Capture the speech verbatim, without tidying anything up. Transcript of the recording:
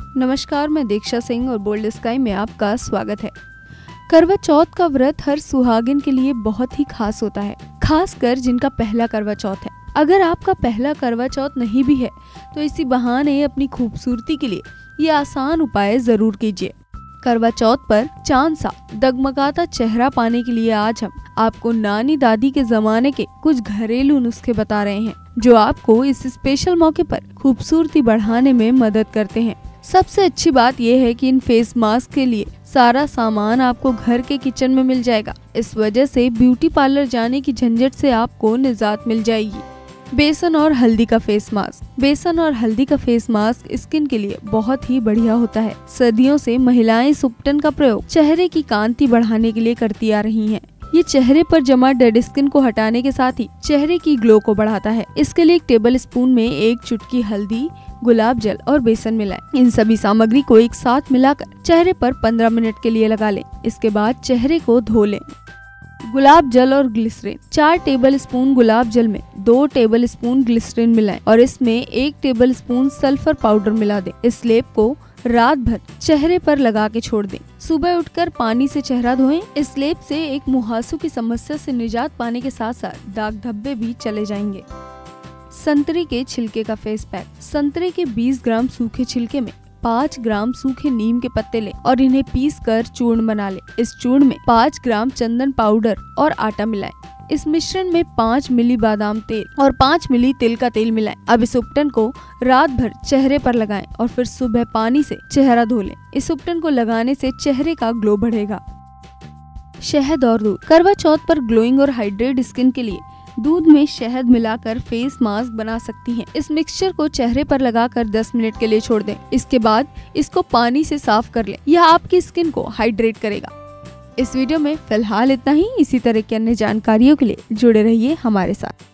नमस्कार, मैं दीक्षा सिंह और बोल्ड स्काई में आपका स्वागत है। करवा चौथ का व्रत हर सुहागिन के लिए बहुत ही खास होता है, खासकर जिनका पहला करवा चौथ है। अगर आपका पहला करवा चौथ नहीं भी है तो इसी बहाने अपनी खूबसूरती के लिए ये आसान उपाय जरूर कीजिए। करवा चौथ पर चांद सा दगमगाता चेहरा पाने के लिए आज हम आपको नानी दादी के जमाने के कुछ घरेलू नुस्खे बता रहे हैं, जो आपको इस स्पेशल मौके पर खूबसूरती बढ़ाने में मदद करते हैं। सबसे अच्छी बात यह है कि इन फेस मास्क के लिए सारा सामान आपको घर के किचन में मिल जाएगा। इस वजह से ब्यूटी पार्लर जाने की झंझट से आपको निजात मिल जाएगी। बेसन और हल्दी का फेस मास्क। बेसन और हल्दी का फेस मास्क स्किन के लिए बहुत ही बढ़िया होता है। सदियों से महिलाएं इस उपटन का प्रयोग चेहरे की कांति बढ़ाने के लिए करती आ रही हैं। ये चेहरे पर जमा डेड स्किन को हटाने के साथ ही चेहरे की ग्लो को बढ़ाता है। इसके लिए एक टेबल स्पून में एक चुटकी हल्दी, गुलाब जल और बेसन मिलाएं। इन सभी सामग्री को एक साथ मिलाकर चेहरे पर पंद्रह मिनट के लिए लगा लें। इसके बाद चेहरे को धो लें। गुलाब जल और ग्लिसरीन। चार टेबल स्पून गुलाब जल में दो टेबल स्पून ग्लिसरीन मिलाएं और इसमें एक टेबल स्पून सल्फर पाउडर मिला दें। इस लेप को रात भर चेहरे पर लगा के छोड़ दें। सुबह उठकर पानी से चेहरा धोएं। इस लेप से एक मुहासों की समस्या से निजात पाने के साथ साथ दाग धब्बे भी चले जाएंगे। संतरे के छिलके का फेस पैक। संतरे के बीस ग्राम सूखे छिलके में पाँच ग्राम सूखे नीम के पत्ते लें और इन्हें पीस कर चूर्ण बना लें। इस चूर्ण में पाँच ग्राम चंदन पाउडर और आटा मिलाएं। इस मिश्रण में पाँच मिली बादाम तेल और पाँच मिली तिल का तेल मिलाएं। अब इस उपटन को रात भर चेहरे पर लगाएं और फिर सुबह पानी से चेहरा धो लें। इस उपटन को लगाने से चेहरे का ग्लो बढ़ेगा। शहद और दूध। करवा चौथ पर ग्लोइंग और हाइड्रेट स्किन के लिए दूध में शहद मिलाकर फेस मास्क बना सकती हैं। इस मिक्सचर को चेहरे पर लगाकर दस मिनट के लिए छोड़ दें। इसके बाद इसको पानी से साफ कर लें। यह आपकी स्किन को हाइड्रेट करेगा। इस वीडियो में फिलहाल इतना ही। इसी तरह की अन्य जानकारियों के लिए जुड़े रहिए हमारे साथ।